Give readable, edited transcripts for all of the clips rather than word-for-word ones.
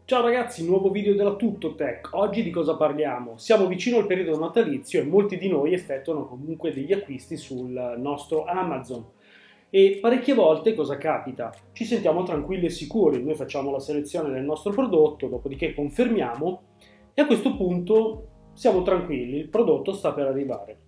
Ciao ragazzi, nuovo video della Tuttotech. Oggi di cosa parliamo? Siamo vicino al periodo natalizio e molti di noi effettuano comunque degli acquisti sul nostro Amazon. E parecchie volte cosa capita? Ci sentiamo tranquilli e sicuri, noi facciamo la selezione del nostro prodotto, dopodiché confermiamo e a questo punto siamo tranquilli, il prodotto sta per arrivare.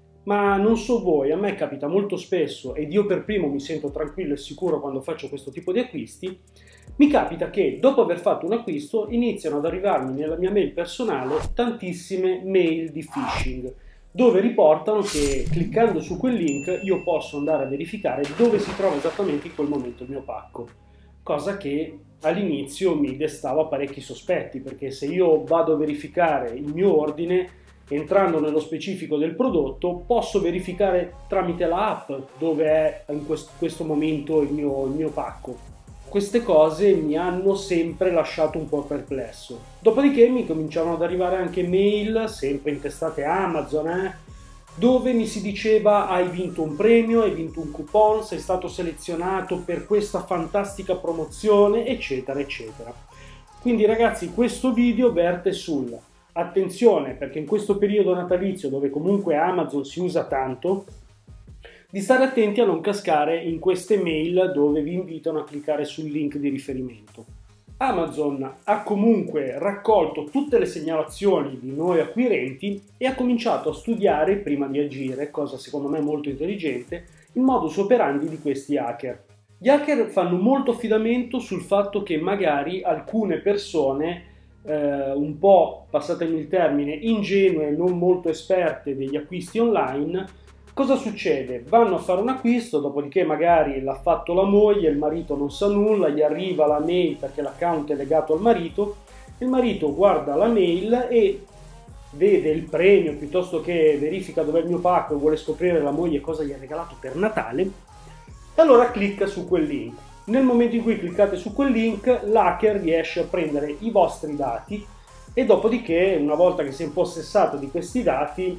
Ma non so voi, a me capita molto spesso, ed io per primo mi sento tranquillo e sicuro quando faccio questo tipo di acquisti, mi capita che dopo aver fatto un acquisto iniziano ad arrivarmi nella mia mail personale tantissime mail di phishing, dove riportano che cliccando su quel link io posso andare a verificare dove si trova esattamente in quel momento il mio pacco, cosa che all'inizio mi destava parecchi sospetti, perché se io vado a verificare il mio ordine, entrando nello specifico del prodotto, posso verificare tramite l'app dove è in questo momento il mio pacco. Queste cose mi hanno sempre lasciato un po' perplesso. Dopodiché mi cominciavano ad arrivare anche mail, sempre intestate Amazon, dove mi si diceva hai vinto un premio, hai vinto un coupon, sei stato selezionato per questa fantastica promozione, eccetera, eccetera. Quindi ragazzi, questo video verte sul attenzione, perché in questo periodo natalizio, dove comunque Amazon si usa tanto, di stare attenti a non cascare in queste mail dove vi invitano a cliccare sul link di riferimento. Amazon ha comunque raccolto tutte le segnalazioni di noi acquirenti e ha cominciato a studiare, prima di agire, cosa secondo me molto intelligente, il modus operandi di questi hacker. Gli hacker fanno molto affidamento sul fatto che magari alcune persone un po', passatemi il termine, ingenue e non molto esperte degli acquisti online, cosa succede? Vanno a fare un acquisto, dopodiché magari l'ha fatto la moglie, il marito non sa nulla, gli arriva la mail perché l'account è legato al marito, il marito guarda la mail e vede il premio piuttosto che verifica dov'è il mio pacco e vuole scoprire la moglie cosa gli ha regalato per Natale, e allora clicca su quel link. Nel momento in cui cliccate su quel link, l'hacker riesce a prendere i vostri dati e dopodiché, una volta che si è impossessato di questi dati,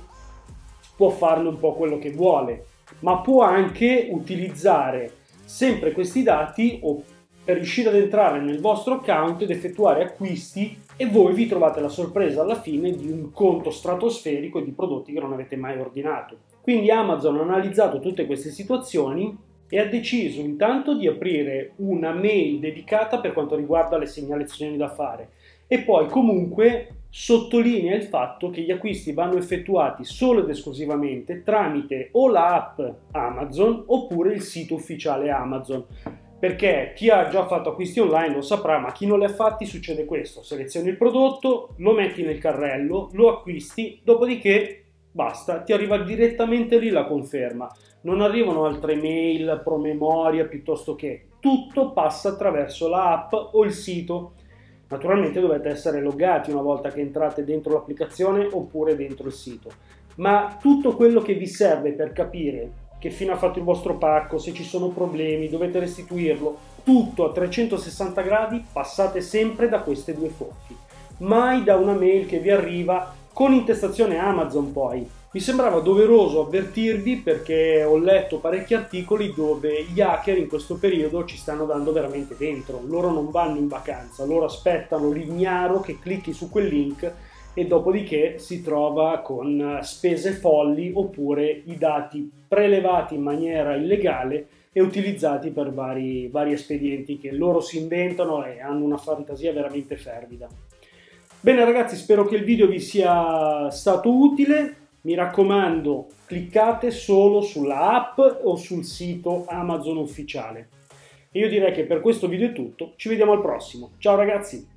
può farne un po' quello che vuole, ma può anche utilizzare sempre questi dati per riuscire ad entrare nel vostro account ed effettuare acquisti e voi vi trovate la sorpresa alla fine di un conto stratosferico di prodotti che non avete mai ordinato. Quindi Amazon ha analizzato tutte queste situazioni e ha deciso intanto di aprire una mail dedicata per quanto riguarda le segnalazioni da fare e poi comunque sottolinea il fatto che gli acquisti vanno effettuati solo ed esclusivamente tramite o l'app Amazon oppure il sito ufficiale Amazon, perché chi ha già fatto acquisti online lo saprà, ma chi non li ha fatti succede questo: selezioni il prodotto, lo metti nel carrello, lo acquisti, dopodiché basta, ti arriva direttamente lì la conferma, non arrivano altre mail promemoria, piuttosto che tutto passa attraverso l'app o il sito. Naturalmente dovete essere loggati una volta che entrate dentro l'applicazione oppure dentro il sito, ma tutto quello che vi serve per capire che fine ha fatto il vostro pacco, se ci sono problemi, dovete restituirlo, tutto a 360 gradi passate sempre da queste due fonti, mai da una mail che vi arriva con intestazione Amazon. Poi mi sembrava doveroso avvertirvi, perché ho letto parecchi articoli dove gli hacker in questo periodo ci stanno dando veramente dentro. Loro non vanno in vacanza, loro aspettano l'ignaro che clicchi su quel link e dopodiché si trova con spese folli oppure i dati prelevati in maniera illegale e utilizzati per vari espedienti che loro si inventano e hanno una fantasia veramente fervida. Bene ragazzi, spero che il video vi sia stato utile. Mi raccomando, cliccate solo sulla app o sul sito Amazon ufficiale. E io direi che per questo video è tutto, ci vediamo al prossimo. Ciao ragazzi!